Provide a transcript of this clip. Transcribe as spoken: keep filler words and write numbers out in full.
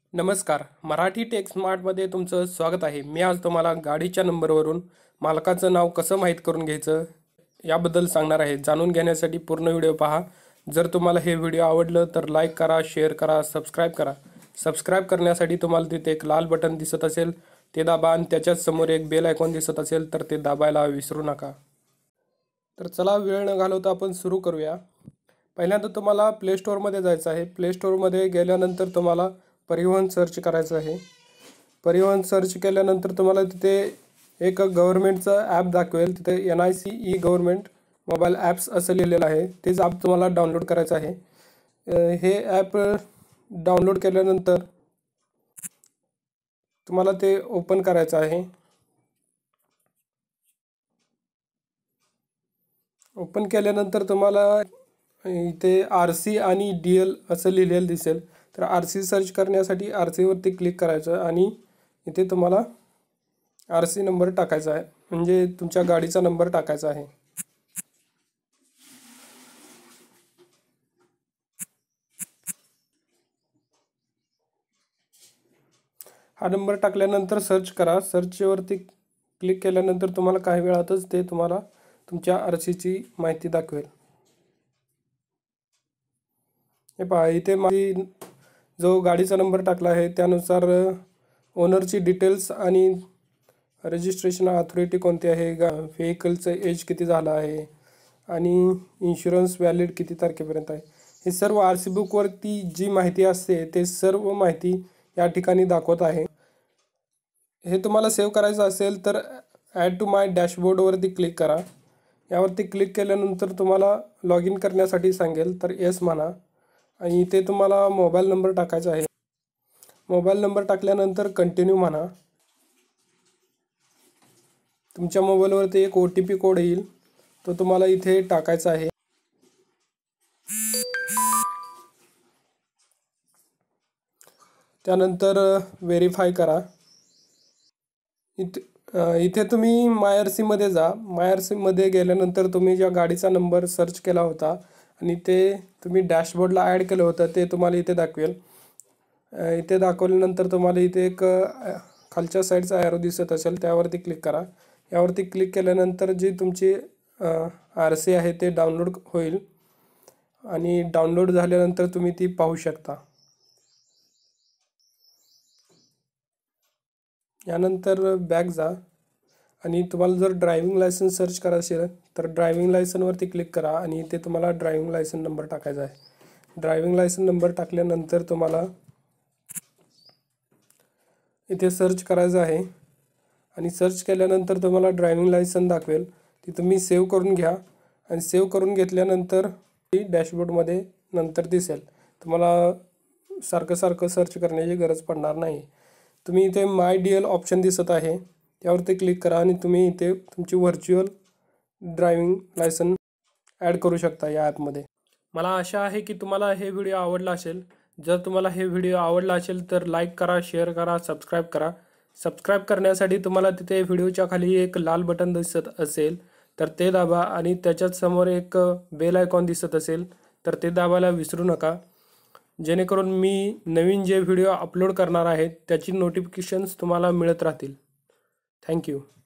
नमस्कार, मराठी टेक स्मार्टमध्ये तुमचं स्वागत आहे. मी आज तुम्हाला गाडीच्या नंबरवरून मालकाचं नाव कसं माहीत करून घ्यायचं याबद्दल सांगणार आहे. जाणून घेण्यासाठी पूर्ण व्हिडिओ पहा. जर तुम्हाला हे व्हिडिओ आवडलं तर लाईक करा, शेअर करा, सबस्क्राईब करा. सबस्क्राईब करण्यासाठी तुम्हाला तिथे एक लाल बटन दिसत असेल ते दाबा आणि त्याच्याच समोर एक बेल आयकॉन दिसत असेल तर ते दाबायला विसरू नका. तर चला वेळ न घालवता आपण सुरू करूया. पहिल्यांदा तुम्हाला प्ले स्टोअरमध्ये जायचं आहे. प्ले स्टोअरमध्ये गेल्यानंतर तुम्हाला परिवहन सर्च करायचं आहे. परिवहन सर्च केल्यानंतर तुम्हाला तिथे एक गव्हर्नमेंटचं ॲप दाखवेल. तिथे N I C E government mobile apps असं लिहिलेलं आहे. तेच ॲप तुम्हाला डाउनलोड करायचं आहे. हे ॲप डाउनलोड केल्यानंतर तुम्हाला ते ओपन करायचं आहे. ओपन केल्यानंतर तुम्हाला इथे आर सी आणि डी एल असं लिहिलेलं दिसेल. तर आर सी सर्च करण्यासाठी आर सीवरती क्लिक करायचं आणि इथे तुम्हाला आर सी नंबर टाकायचा आहे, म्हणजे तुमच्या गाडीचा नंबर टाकायचा आहे. हा नंबर टाकल्यानंतर सर्च करा. सर्चवरती क्लिक केल्यानंतर तुम्हाला काही वेळातच ते तुम्हाला तुमच्या आर सीची माहिती दाखवेल. हे पहा, इथे माझी जो गाडीचा नंबर टाकला आहे त्यानुसार ओनरची डिटेल्स आणि रजिस्ट्रेशन अथॉरिटी कोणती आहे, गा व्हेकलचं एज किती झालं आहे आणि इन्शुरन्स व्हॅलिड किती तारखेपर्यंत आहे, हे सर्व आर सी बुकवरती जी माहिती असते ते सर्व माहिती या ठिकाणी दाखवत आहे. हे तुम्हाला सेव्ह करायचं असेल तर ॲड टू माय डॅशबोर्डवरती क्लिक करा. यावरती क्लिक केल्यानंतर तुम्हाला लॉग इन करण्यासाठी सांगेल, तर येस म्हणा आणि इथे तुम्हाला मोबाईल नंबर टाकायचा आहे. मोबाईल नंबर टाकल्यानंतर कंटिन्यू म्हणा. तुमच्या मोबाईलवरती एक ओ टी पी कोड येईल, तो तुम्हाला इथे टाकायचा आहे. त्यानंतर व्हेरीफाय करा. इथे इथे तुम्ही माय आर सीमध्ये जा. माय आर सीमध्ये गेल्यानंतर तुम्ही ज्या गाडीचा नंबर सर्च केला होता आणि ते तुम्ही डॅशबोर्डला ॲड केलं होतं ते तुम्हाला इथे दाखवेल. इथे दाखवल्यानंतर तुम्हाला इथे एक खालच्या साईडचा ॲरो दिसत असेल त्यावरती क्लिक करा. यावरती क्लिक केल्यानंतर जी तुमची आर सी आहे ते डाउनलोड होईल आणि डाउनलोड झाल्यानंतर तुम्ही ती पाहू शकता. यानंतर बॅक जा आणि तुम्हाला जर ड्रायव्हिंग लायसन्स सर्च करायचं असेल तर ड्रायव्हिंग लायसनवरती क्लिक करा आणि इथे तुम्हाला ड्रायव्हिंग लायसन नंबर टाकायचा आहे. ड्रायव्हिंग लायसन नंबर टाकल्यानंतर तुम्हाला इथे सर्च करायचं आहे आणि सर्च केल्यानंतर तुम्हाला ड्रायव्हिंग लायसन दाखवेल. ती तुम्ही सेव्ह करून घ्या आणि सेव्ह करून घेतल्यानंतर ती डॅशबोर्डमध्ये नंतर दिसेल. तुम्हाला सारखं सारखं सर्च करण्याची गरज पडणार नाही. तुम्ही इथे माय डी एल ऑप्शन दिसत आहे त्यावरती क्लिक करा आणि तुम्ही इथे तुमची व्हर्च्युअल ड्रायव्हिंग लायसन ॲड करू शकता या ॲपमध्ये. मला आशा आहे की तुम्हाला हे व्हिडिओ आवडला असेल. जर तुम्हाला हे व्हिडिओ आवडला असेल तर लाईक करा, शेअर करा, सबस्क्राईब करा. सबस्क्राईब करण्यासाठी तुम्हाला तिथे व्हिडिओच्या खाली एक लाल बटन दिसत असेल तर ते दाबा आणि त्याच्याच समोर एक बेल आयकॉन दिसत असेल तर ते दाबायला विसरू नका, जेणेकरून मी नवीन जे व्हिडिओ अपलोड करणार आहेत त्याची नोटिफिकेशन्स तुम्हाला मिळत राहतील. थँक्यू.